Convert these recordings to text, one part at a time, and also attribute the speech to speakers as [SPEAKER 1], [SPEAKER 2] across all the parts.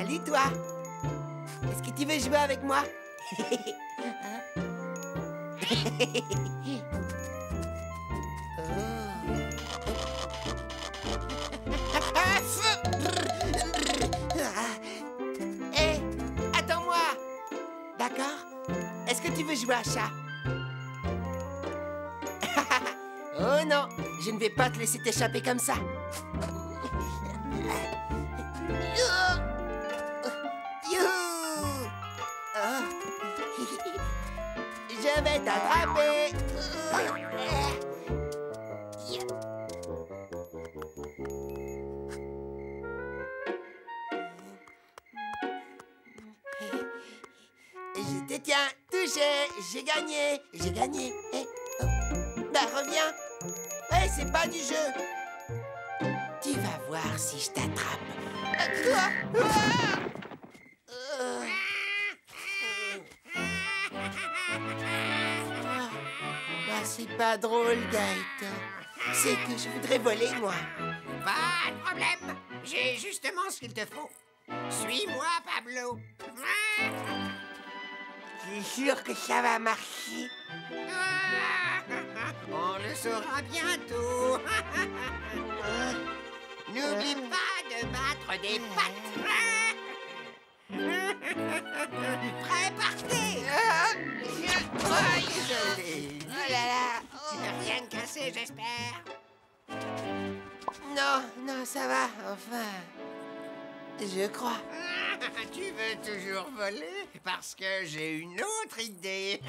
[SPEAKER 1] Salut toi. Est-ce que tu veux jouer avec moi? Hé, attends-moi. D'accord? Est-ce que tu veux jouer à chat? Oh non, je ne vais pas te laisser t'échapper comme ça. Je vais t'attraper. Je te tiens, touché, j'ai gagné, j'ai gagné. Oh. Bah reviens. Ouais, c'est pas du jeu. Tu vas voir si je t'attrape. Quoi? Bah, c'est pas drôle, Gaëtan. C'est que je voudrais voler, moi.
[SPEAKER 2] Pas de problème. J'ai justement ce qu'il te faut. Suis-moi, Pablo.
[SPEAKER 1] Je suis sûr que ça va marcher.
[SPEAKER 2] On le saura bientôt. N'oublie pas de battre des pattes. Prêt, partez.
[SPEAKER 1] Oh là là.
[SPEAKER 2] Rien de cassé, j'espère.
[SPEAKER 1] Non, non, ça va, enfin. Je crois.
[SPEAKER 2] Tu veux toujours voler? Parce que j'ai une autre idée.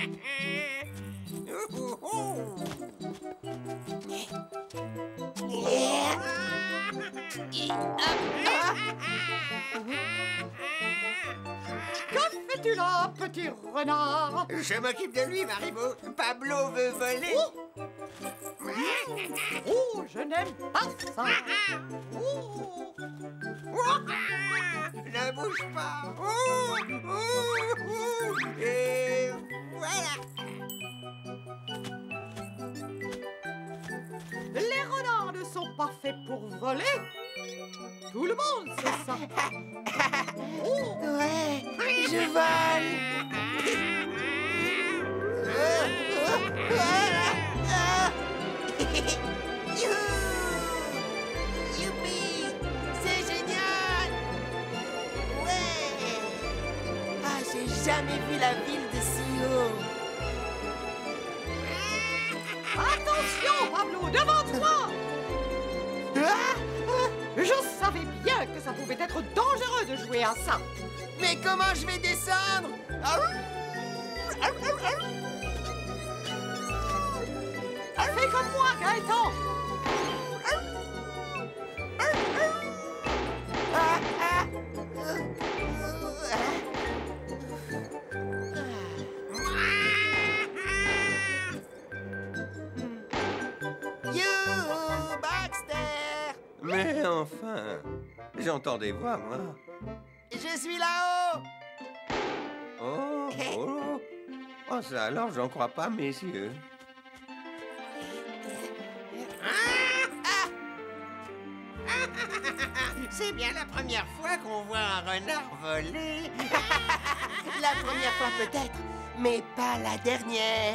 [SPEAKER 3] Que fais-tu là, petit renard?
[SPEAKER 2] Je m'occupe de lui, Marimo. Pablo veut voler.
[SPEAKER 3] Oh, je n'aime pas ça. Oh.
[SPEAKER 2] Ne bouge pas. Et voilà.
[SPEAKER 3] Les renards ne sont pas faits pour voler. Tout le monde sait ça. Oh.
[SPEAKER 1] Ouais, je vole. Youpi! C'est génial! Ouais! Ah, j'ai jamais vu la ville de si haut.
[SPEAKER 3] Attention, Pablo, devant toi. Je savais bien que ça pouvait être dangereux de jouer à ça.
[SPEAKER 1] Mais comment je vais descendre?
[SPEAKER 3] Fais comme moi, Gaëtan.
[SPEAKER 1] You, Baxter!
[SPEAKER 4] Mais enfin, j'entends des voix, moi.
[SPEAKER 1] Je suis là-haut!
[SPEAKER 4] Oh, oh. Oh, ça alors, j'en crois pas mes yeux.
[SPEAKER 2] C'est bien la première fois qu'on voit un renard voler.
[SPEAKER 1] La première fois peut-être, mais pas la dernière.